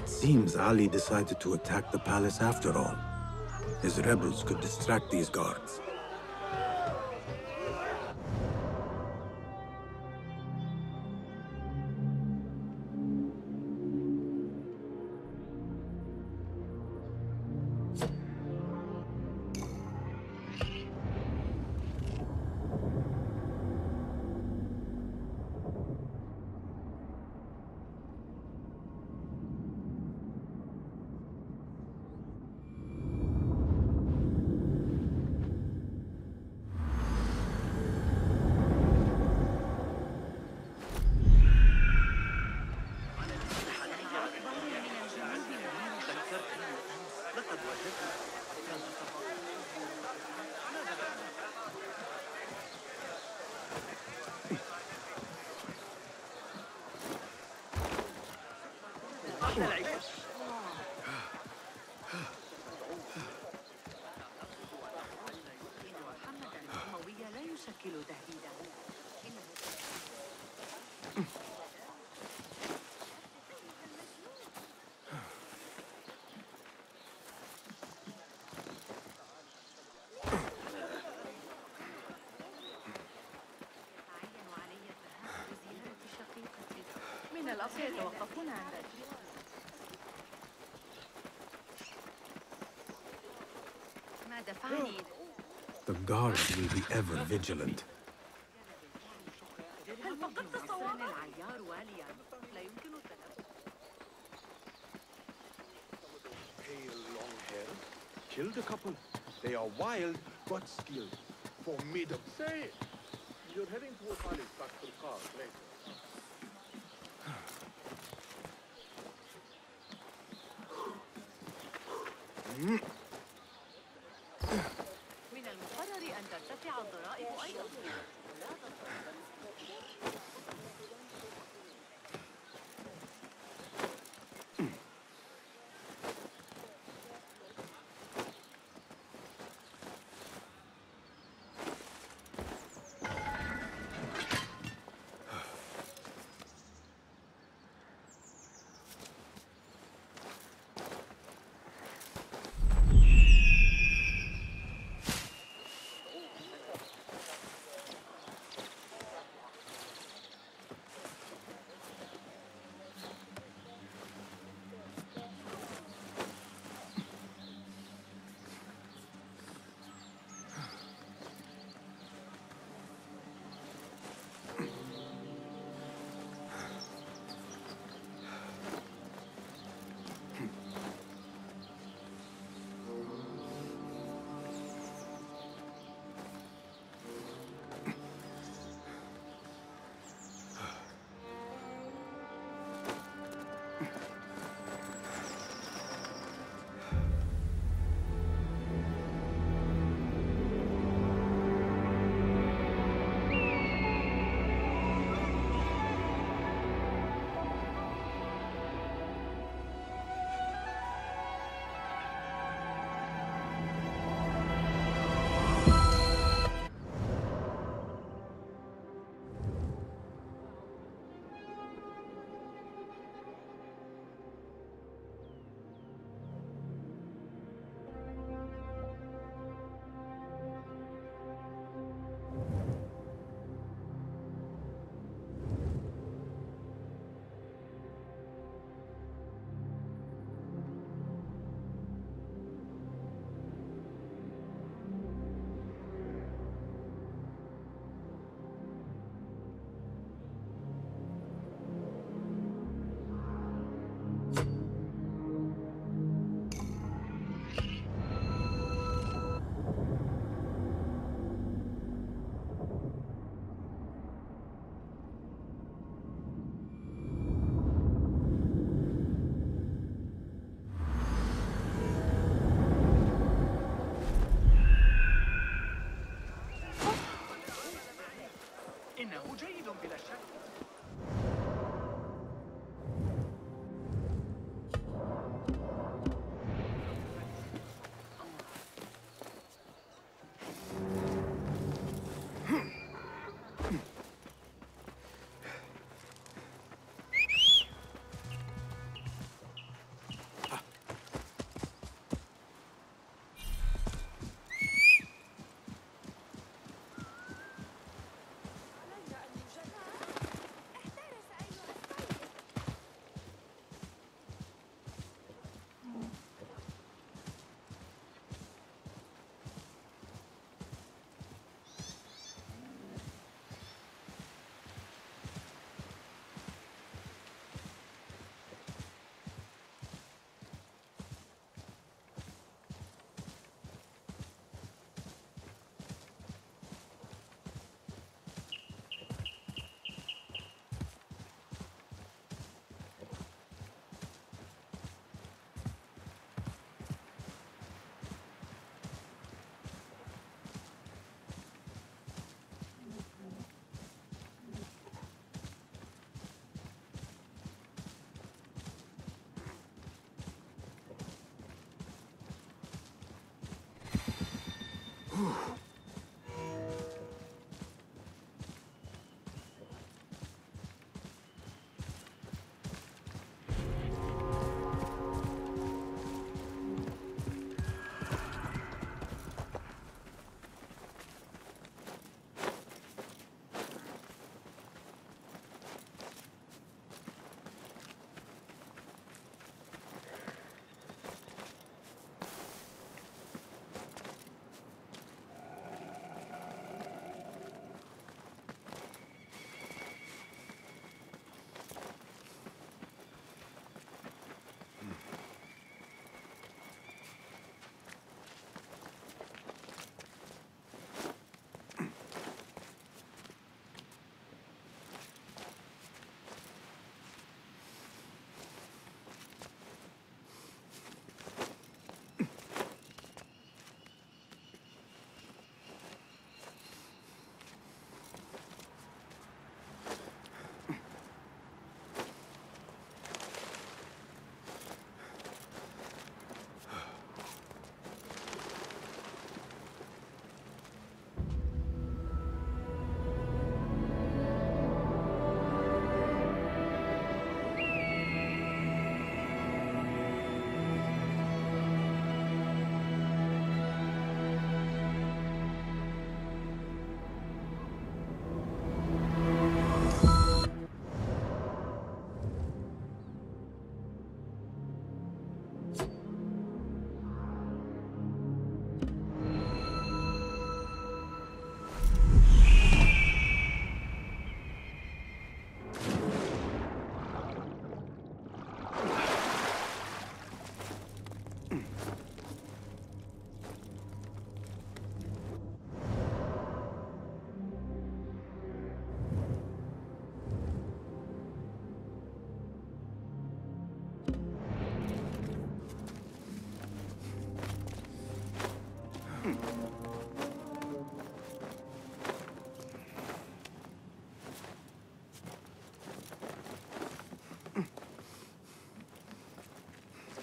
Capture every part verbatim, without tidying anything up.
It seems Ali decided to attack the palace after all. His rebels could distract these guards. من الأصل يتوقفون عند ما دفعني. The guards will be ever vigilant. هل فقدت الصواب؟ العيار واليا لا يمكن التنفس. Pale long hair, killed a couple. They are wild but skilled. Formidable. Say it. You're heading toward Ali's back to the car later. من المقرر أن ترتفع الضرائب أيضا.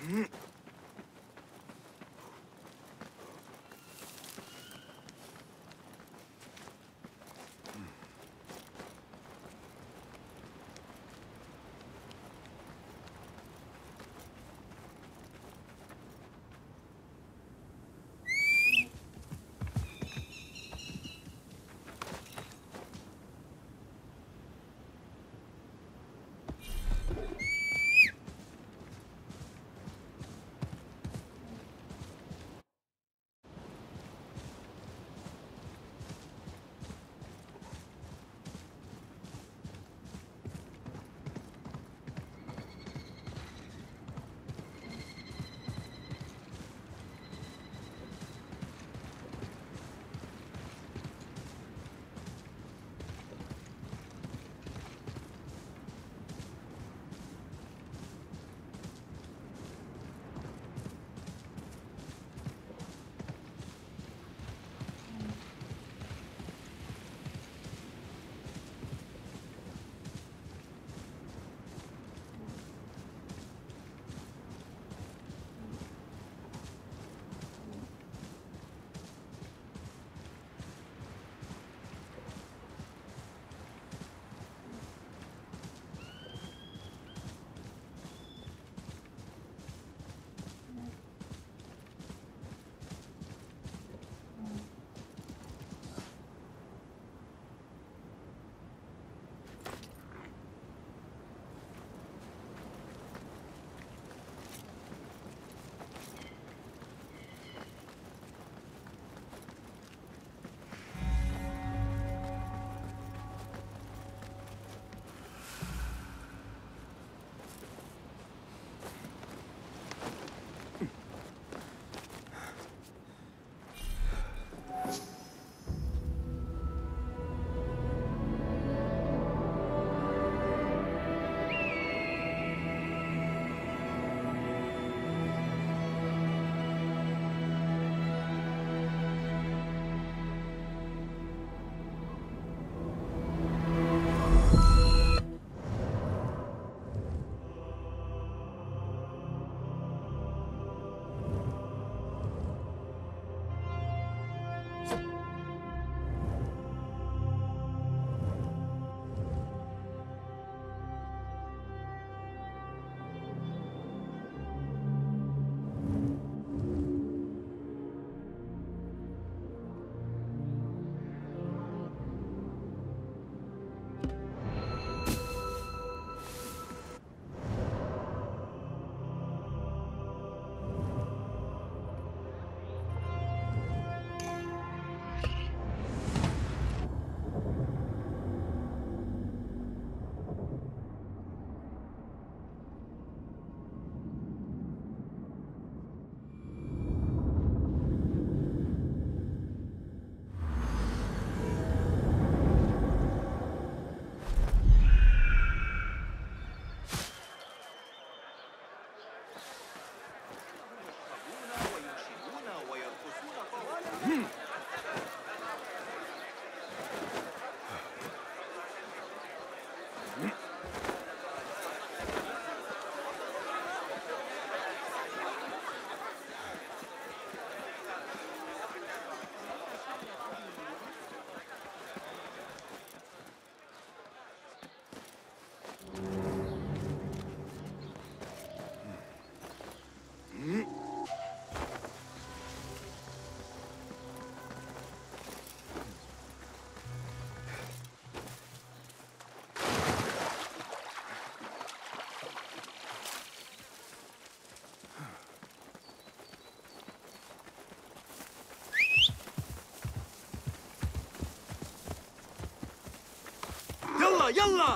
يلا يلا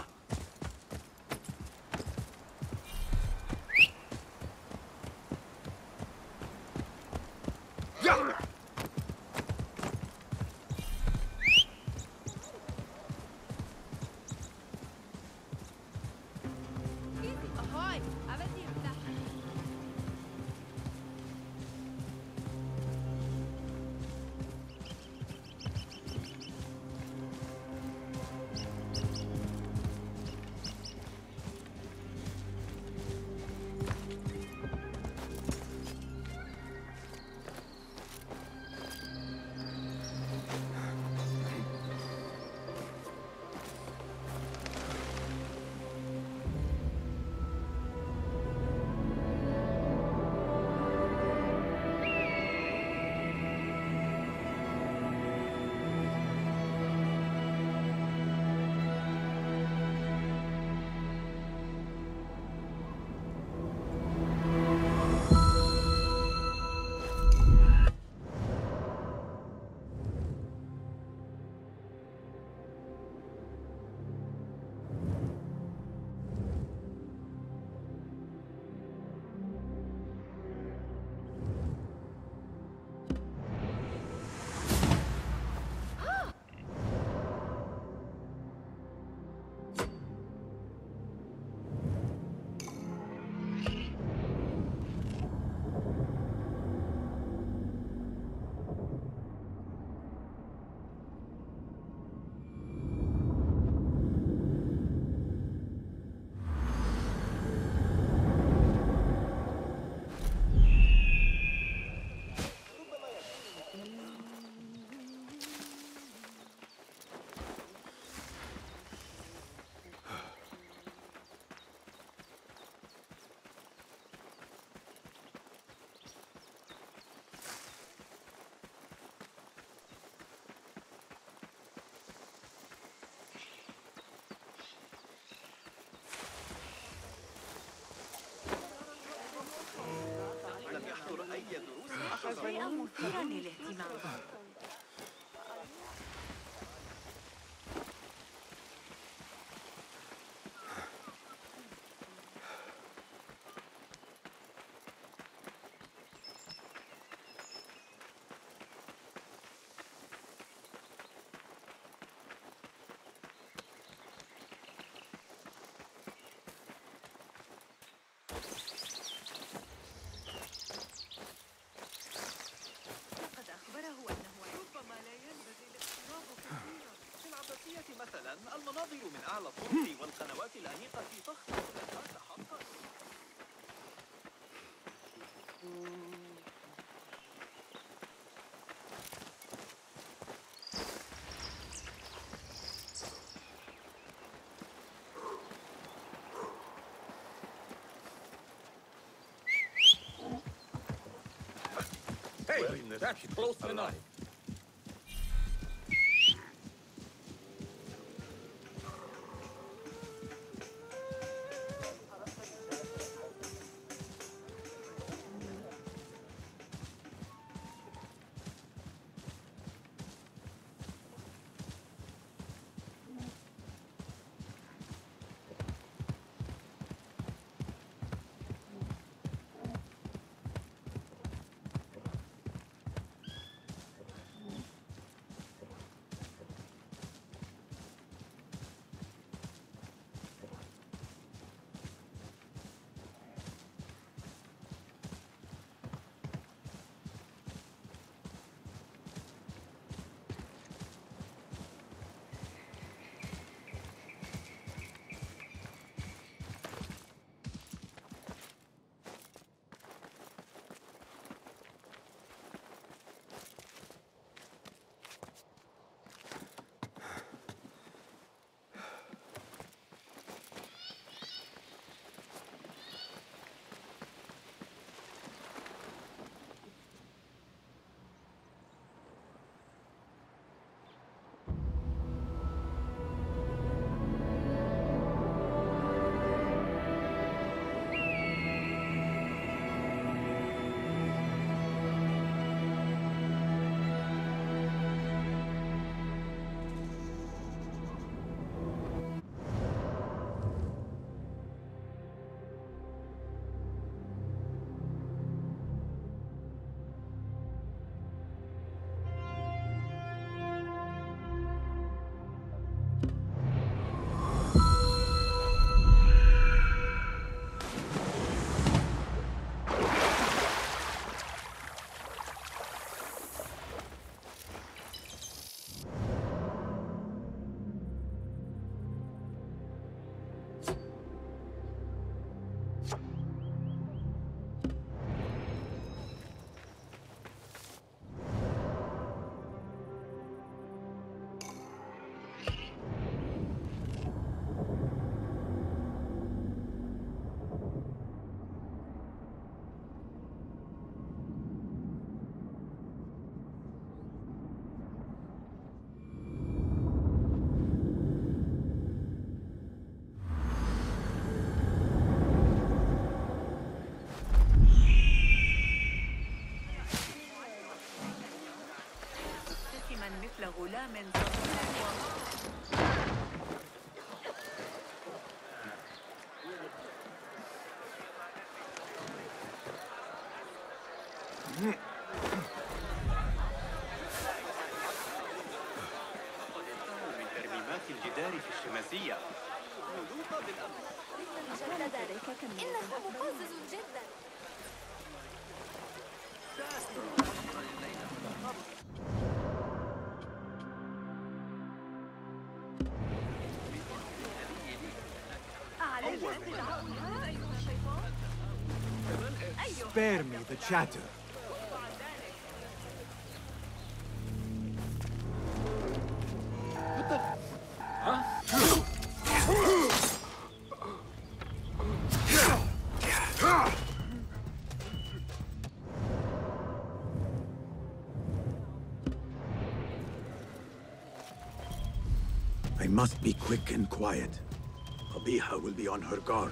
يلا أهاي أبدي يفتح مثيرا للاهتمام. مثلا المناظر من أعلى الطرق والقنوات الأنيقة تخطر لك حقا. Hey, that's close enough. مثل غلام صغير من ترميمات الجدار في الشماسية ملوطة بالأمر. إنه مقزز جدا. Spare me the chatter. What the? Huh? I must be quick and quiet. Qabiha will be on her guard.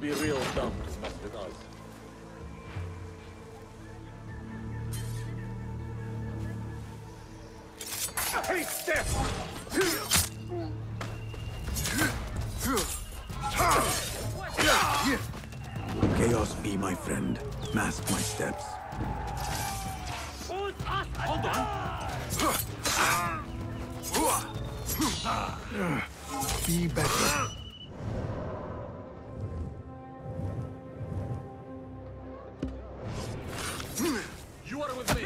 be real dumb to mess with us. Hey, Steph! Chaos be my friend. Mask my steps. Hold on. Be better. You are with me.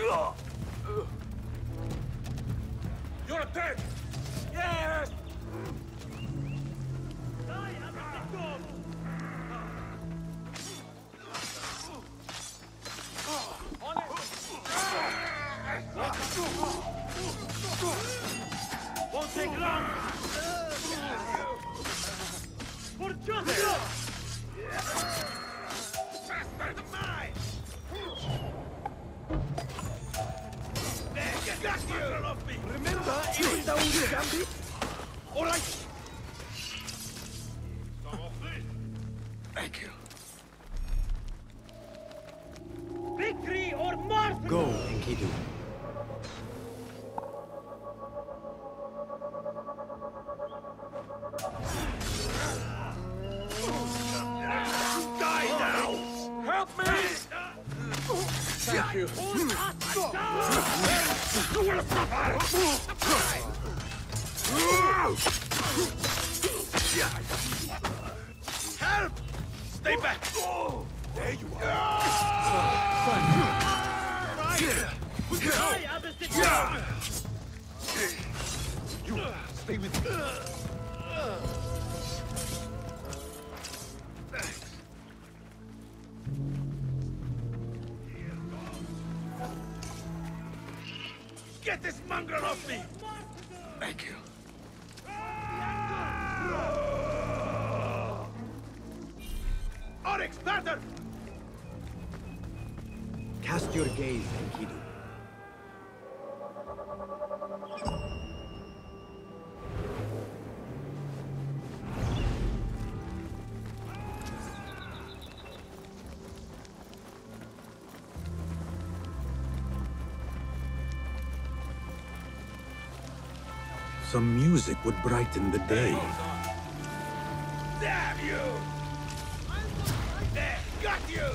You're dead. Yes! Won't take long! For justice! Faster than mine! There, get that girl off me! Remember, even though we can be... All right! Thank you. Victory or martyrdom! Go, Enkidu. Die now! Help me! Thank you. Help! Stay back! There you are. You stay with me. Thanks. Get this mongrel off me! Thank you. Oryx, starter! Cast your gaze, Enkidu. Some music would brighten the day. Damn you! There, got you!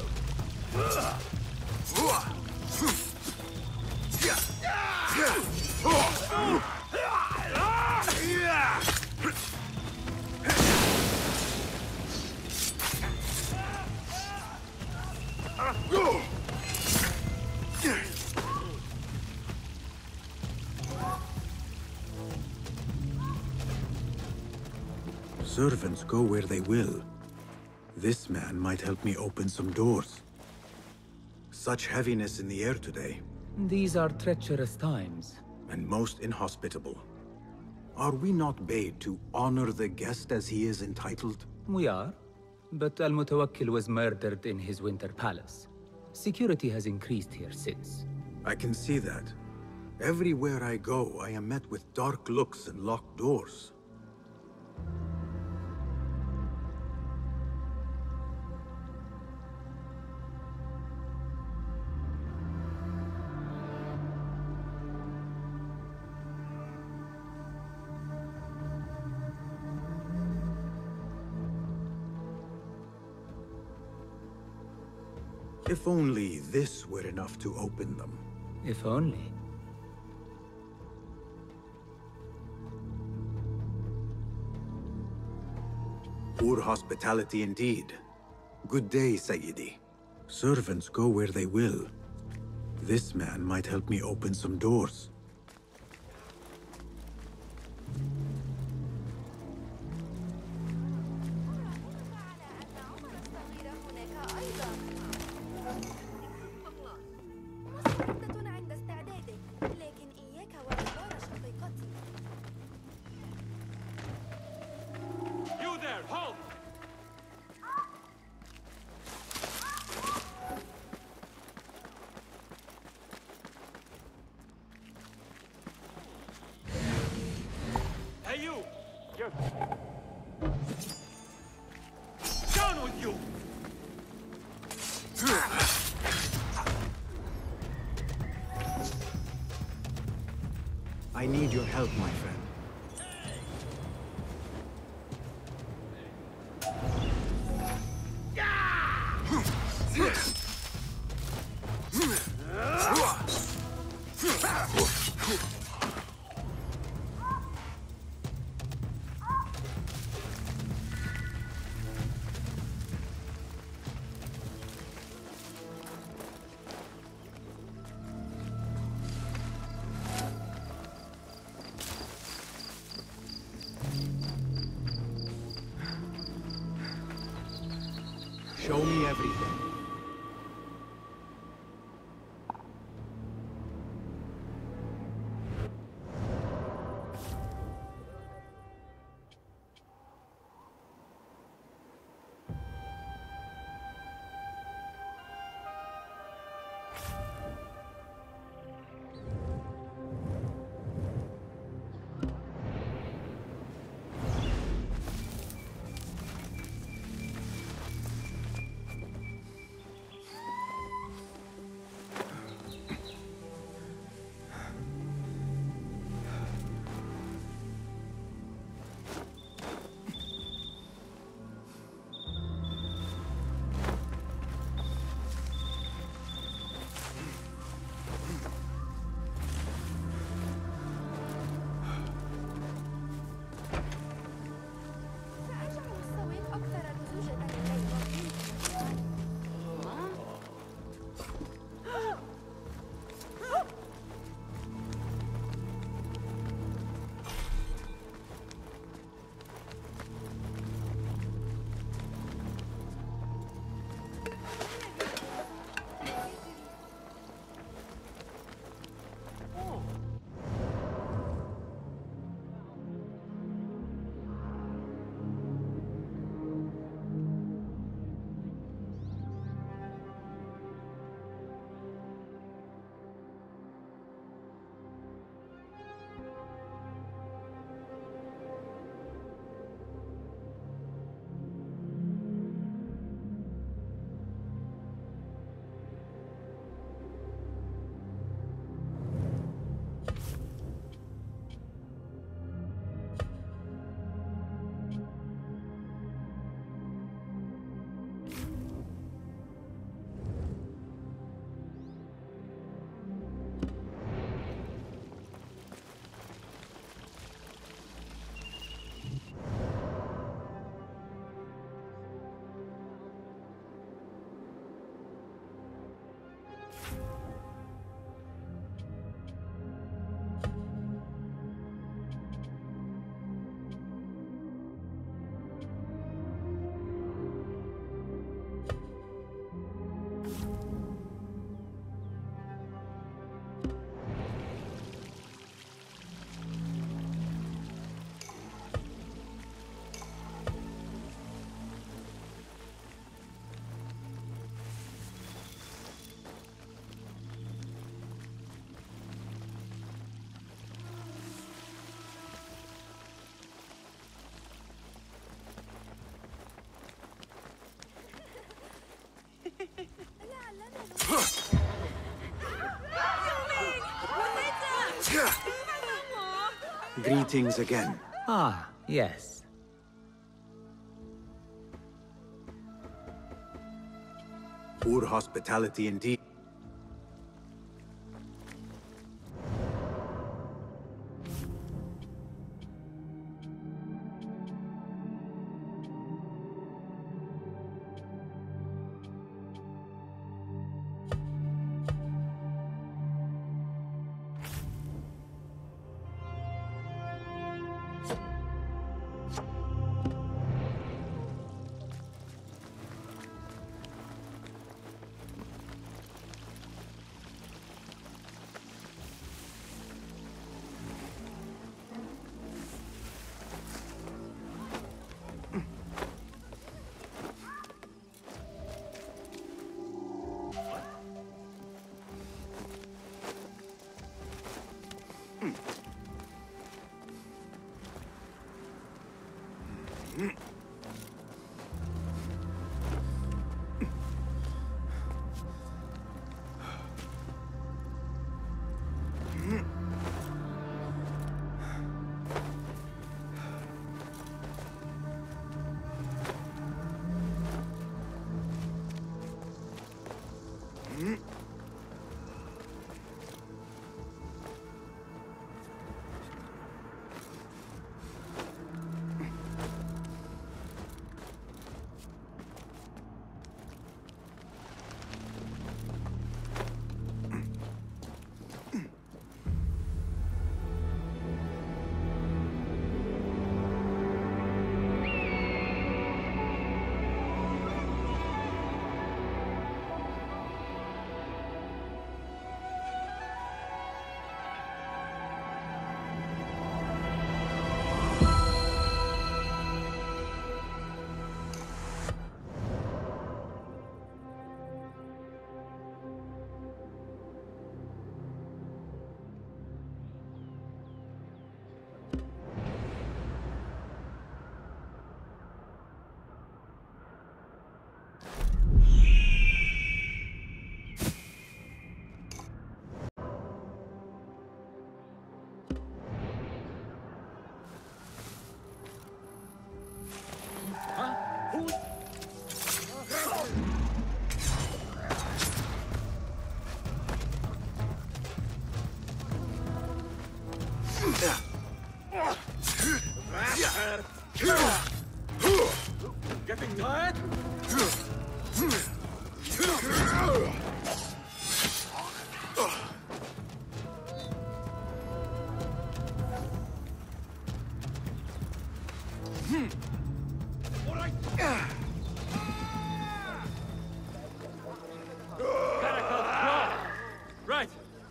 Servants go where they will. This man might help me open some doors. Such heaviness in the air today, These are treacherous times. and most inhospitable. Are we not bade to honor the guest as he is entitled? We are, but Al-Mutawakkil was murdered in his winter palace. Security has increased here since. I can see that. Everywhere I go, I am met with dark looks and locked doors. If only this were enough to open them. If only. Poor hospitality indeed. Good day, Sayyidi. Servants go where they will. This man might help me open some doors. You there, halt! Hey, you! Yes. Down with you! I need your help, my friend. Show me everything. Greetings again. Ah, yes. Poor hospitality indeed. Getting tired? All right. Caracal, crawl. Right.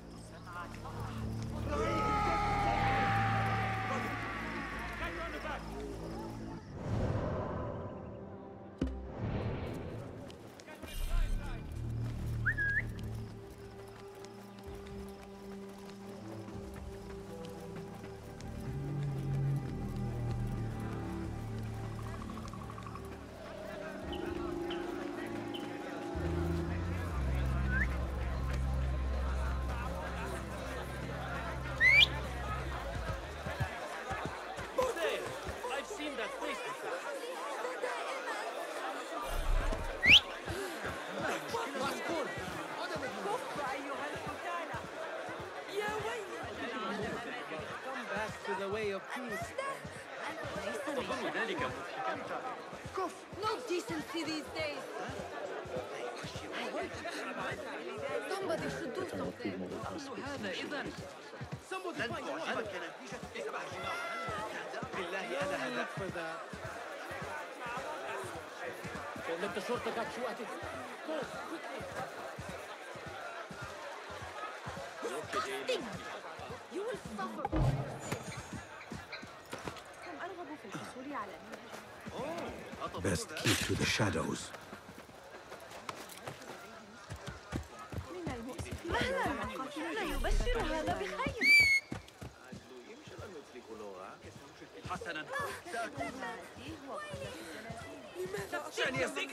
No decency these days. Somebody should do something. هذا إذا لن تعجبك نتيجة إصباح بالله أنا هذا Let the shorter got you at it. Go, quickly. Disgusting! You will suffer. كم أرغب في الحصول على Best keep to the shadows. من المؤسف مهلا لا يبشر هذا بخير. حسنا سأكون لماذا شأني يصير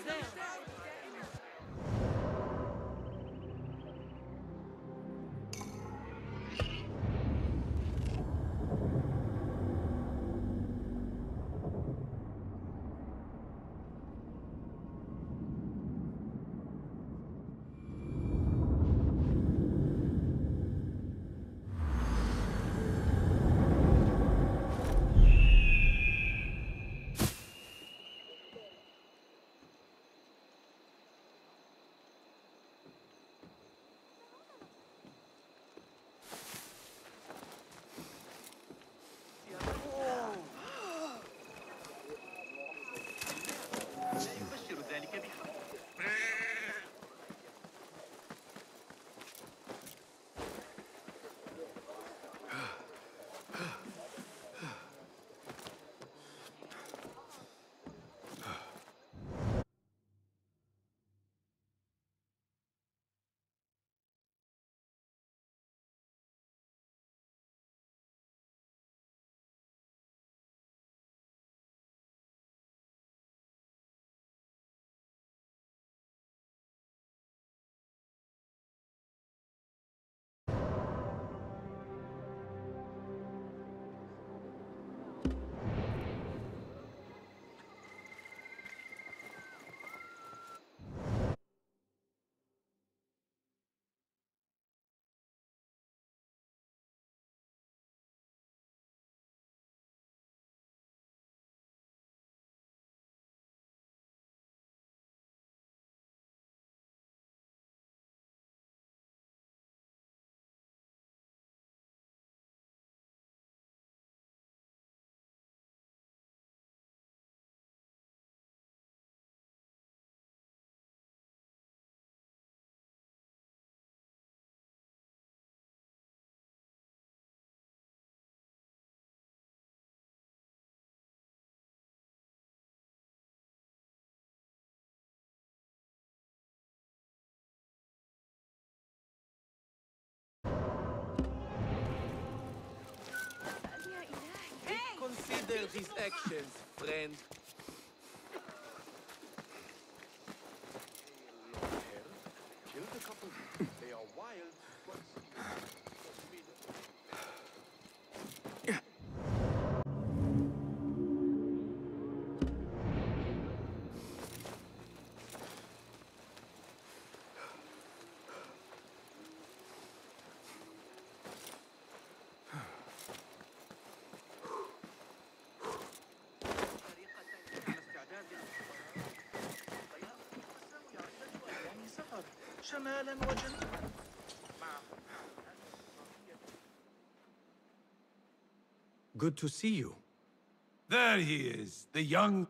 Consider these actions, friend. Kill the couple. They are wild, but جمالا وجمالا. Good to see you. There he is, the young...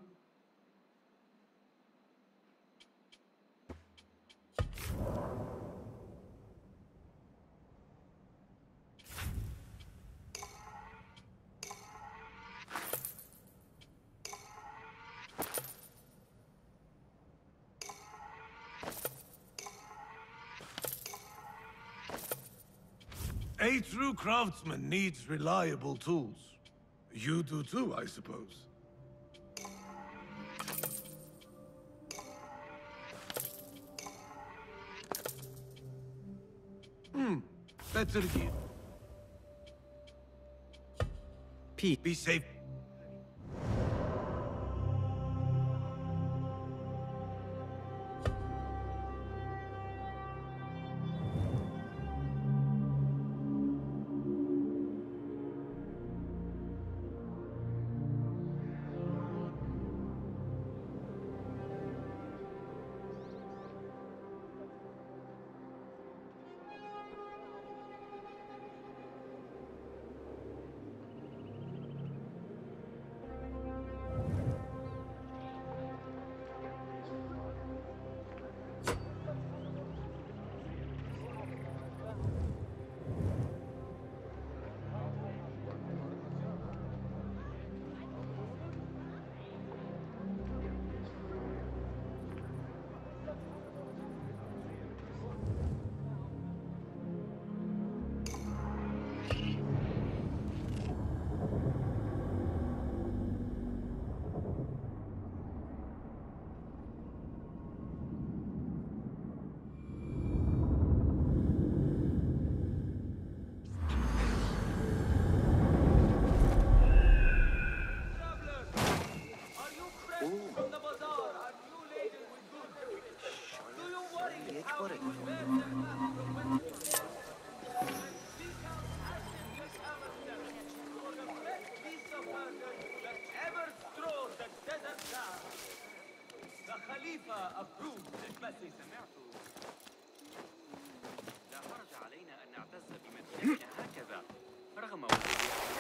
A true craftsman needs reliable tools. You do too, I suppose. Hmm, better gear. Pete. Be safe. لا حرج علينا أن نعتز بمدينتنا هكذا رغم وجود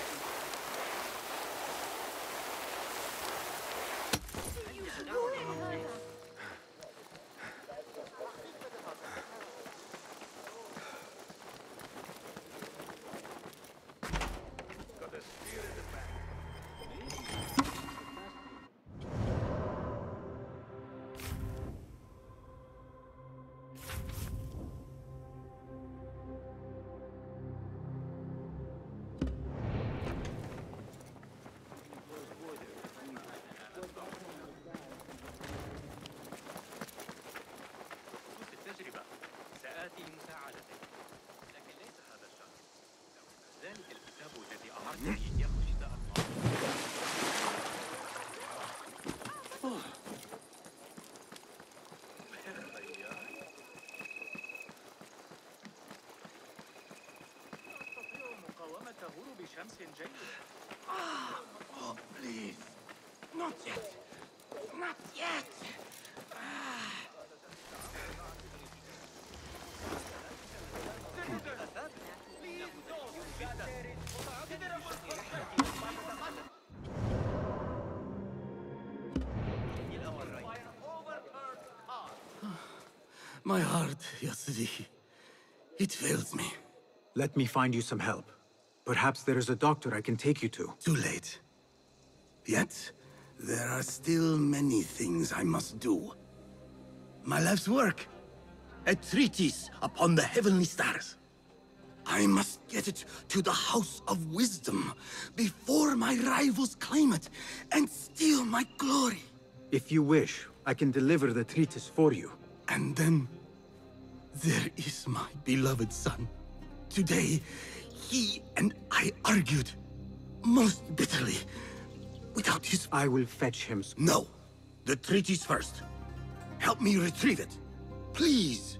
شمس جيد. Ah, oh, please. Not yet. Not yet. My heart, Yasiri. It fails me. Let me find you some help. Perhaps there is a doctor I can take you to. Too late. Yet, there are still many things I must do. My life's work. A treatise upon the heavenly stars. I must get it to the House of Wisdom before my rivals claim it and steal my glory. If you wish, I can deliver the treatise for you. And then, there is my beloved son. Today, he and I argued, most bitterly, without his... I will fetch him. No. The treatise first. Help me retrieve it. Please.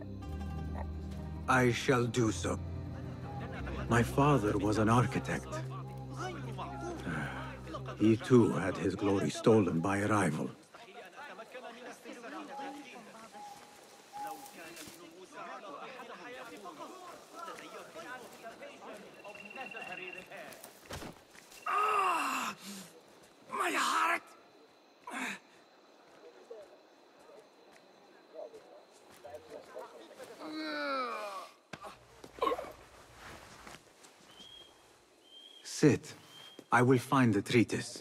I shall do so. My father was an architect. He too had his glory stolen by a rival. Sit. I will find the treatise.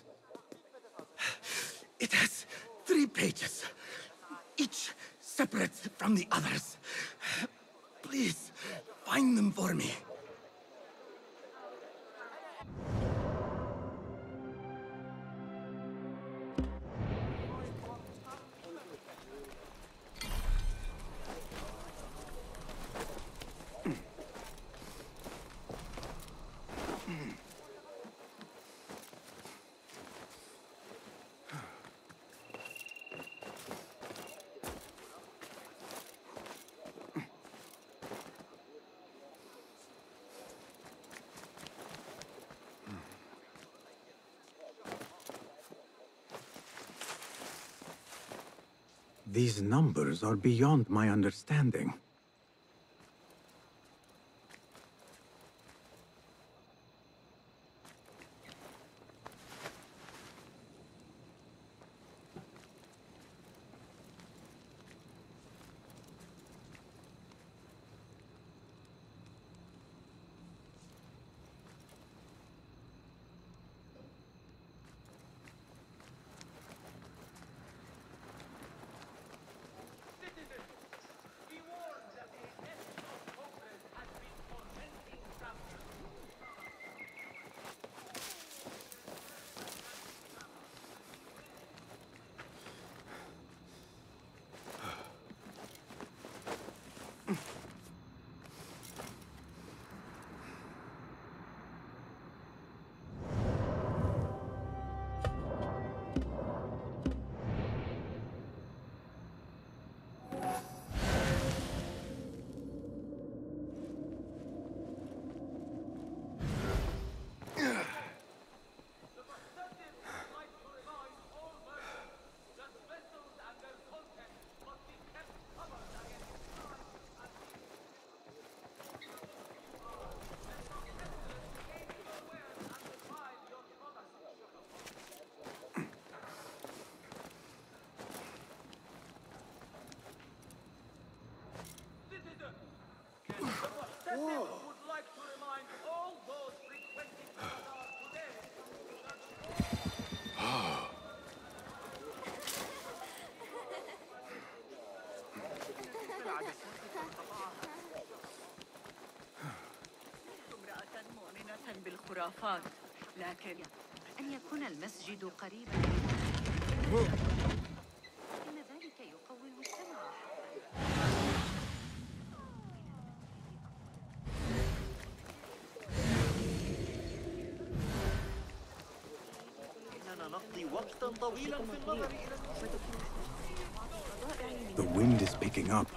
It has three pages, each separate from the others. Please, find them for me. These numbers are beyond my understanding. امرأة مؤمنة بالخرافات، لكن أن يكون المسجد قريبا إن ذلك يقوي المجتمع. إننا نقضي وقتا طويلا في النظر إلى The wind is picking up.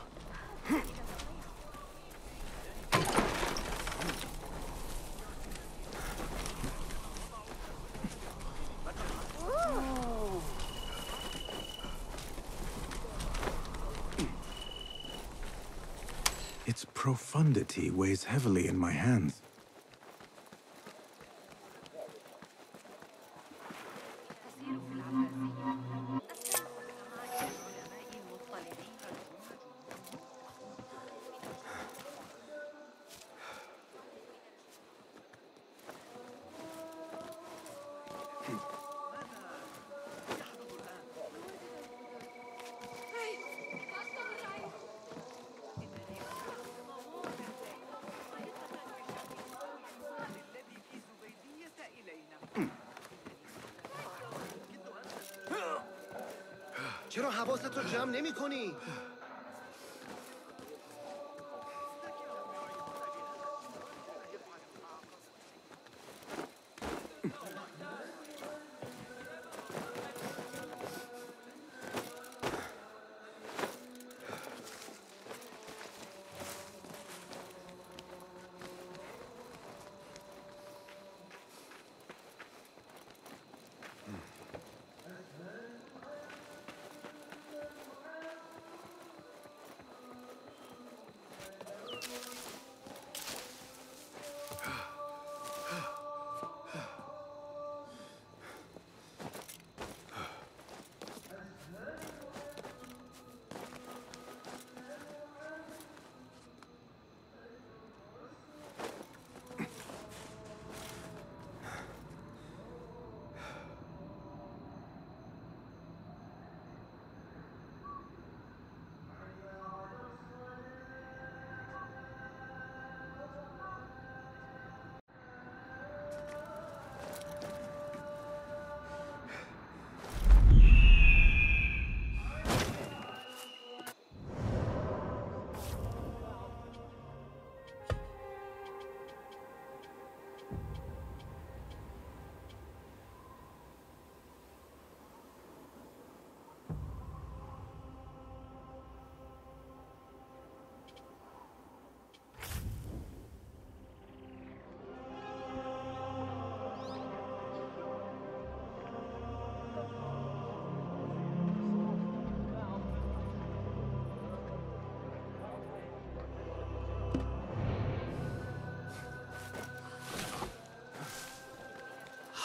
Its profundity weighs heavily in my hands. چرا حواست رو جمع نمی کنی؟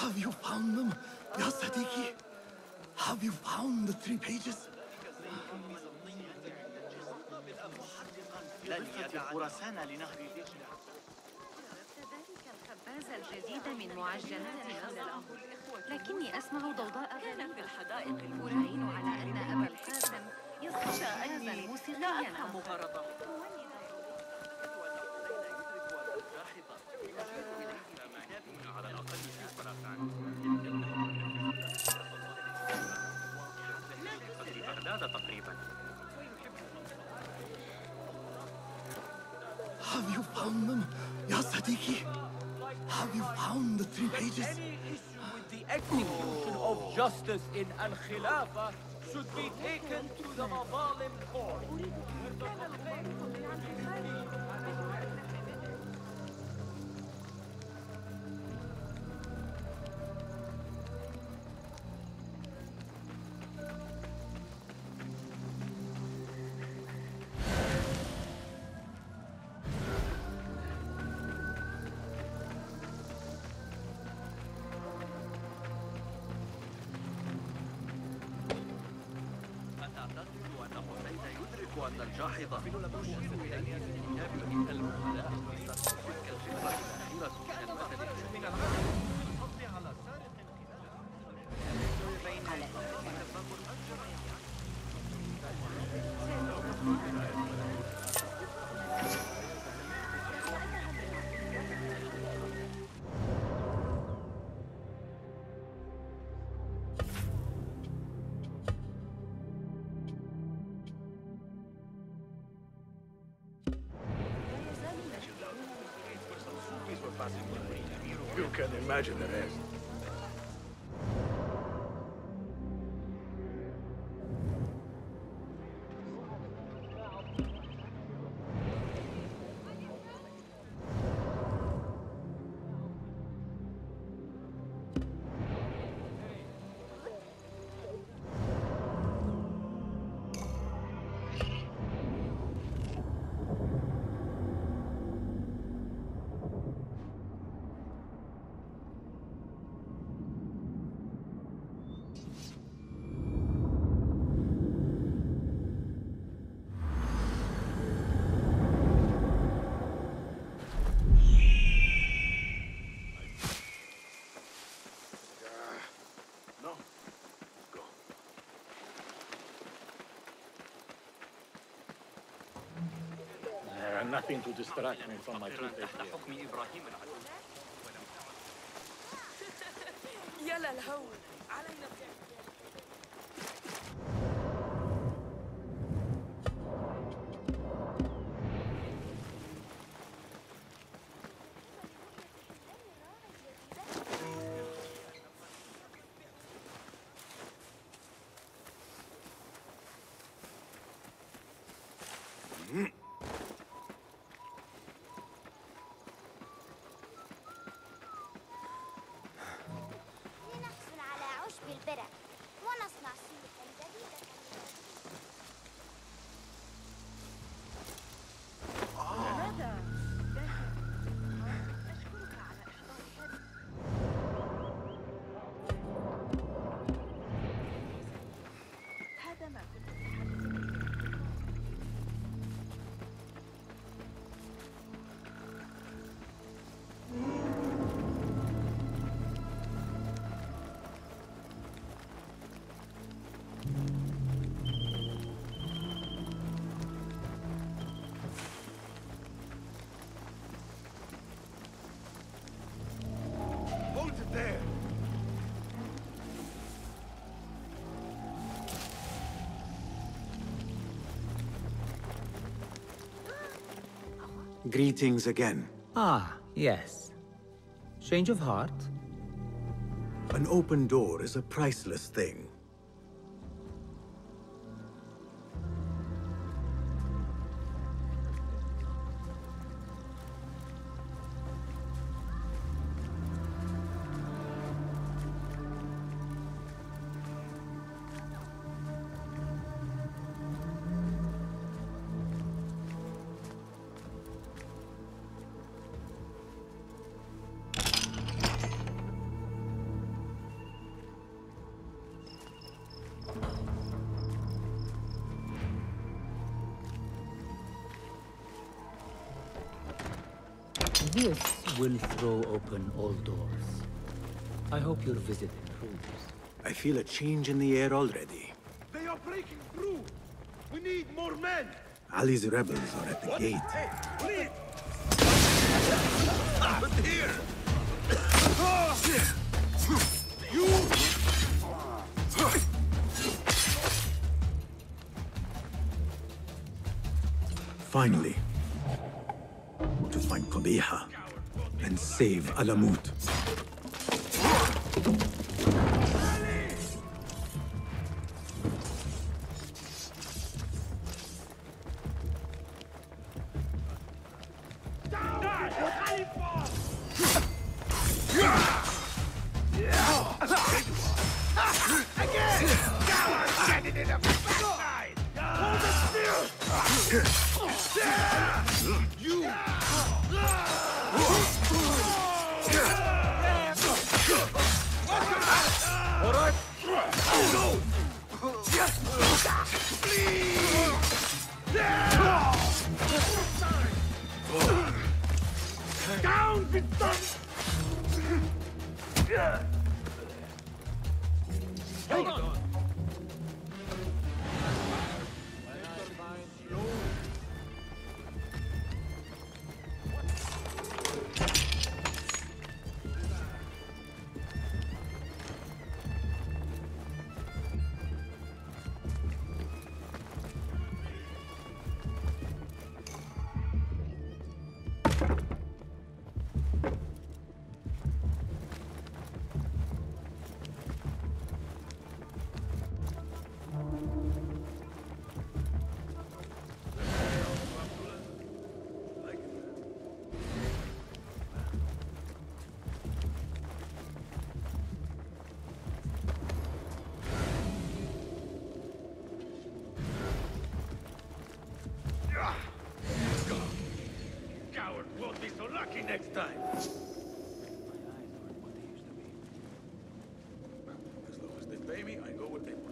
Have you found them, Ya Sadiqi? Have you found the three pages? لن يدع خراسان لنهر دجلة. كذلك الخباز الجديد من معجنات غزة، لكني أسمع ضوضاء كان في الحدائق المعين على أن أبا القاسم يصنع جهازا موسيقيا مغرضا. على الأقل في خراسان. في بغداد تقريبا. Have you found them, Ya Sadiqi? Have you found the three pages? Any issue with the execution of justice in Al-Khilafah should be taken to the Mazalim court. أن الجاحظة تشير إلى كتاب المهلاء تلك الخبرة الأخيرة من المثل من العالم الفضل على سارق بين الباب الأزرق. You can imagine the rest. Nothing to distract me from my true حكم إبراهيم العدو. يلا الهول علينا. لنحصل على عشب البرك ونصنع سيوفا جديدة. ماذا؟ أشكرك على إحضار هذا. هذا ما كنت أتحدث به. Hold it there! Greetings again. Ah, yes. Change of heart? An open door is a priceless thing. This will throw open all doors. I hope your visit improves. I feel a change in the air already. They are breaking through! We need more men! Ali's rebels are at the What? gate. Hey, please! But here! You! Finally. To find Qabiha and save Alamut. Down with them! Hold on! Coward won't be so lucky next time! As long as they pay me, I go where they want.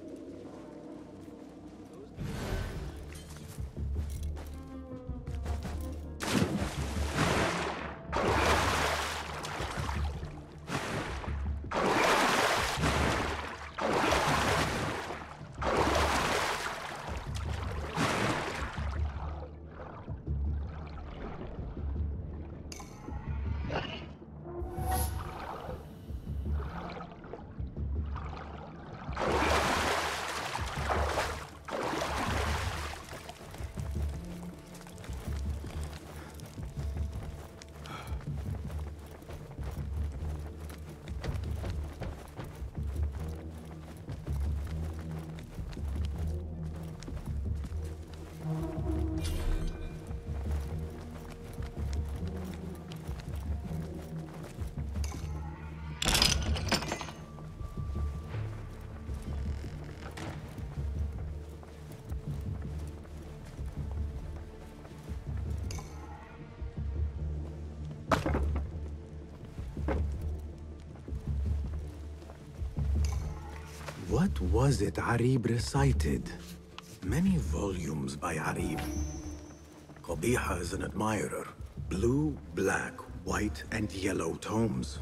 What was it Arib recited? Many volumes by Arib. Qabiha is an admirer. Blue, black, white, and yellow tomes.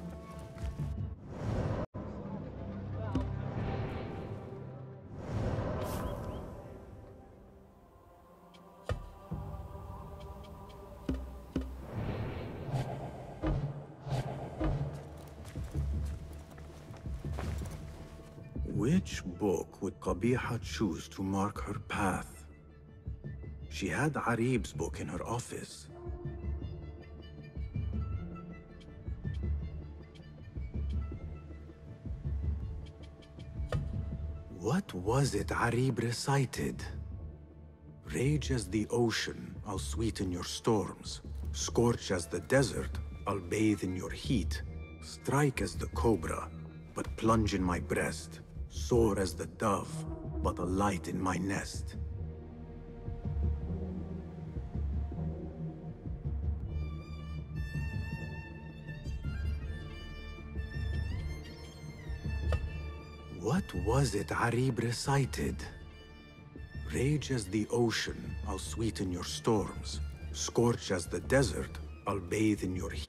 Which book would Qabiha choose to mark her path? She had Arib's book in her office. What was it Arib recited? Rage as the ocean, I'll sweeten your storms. Scorch as the desert, I'll bathe in your heat. Strike as the cobra, but plunge in my breast. Soar as the dove, but a light in my nest. What was it Arib recited? Rage as the ocean, I'll sweeten your storms. Scorch as the desert, I'll bathe in your heat.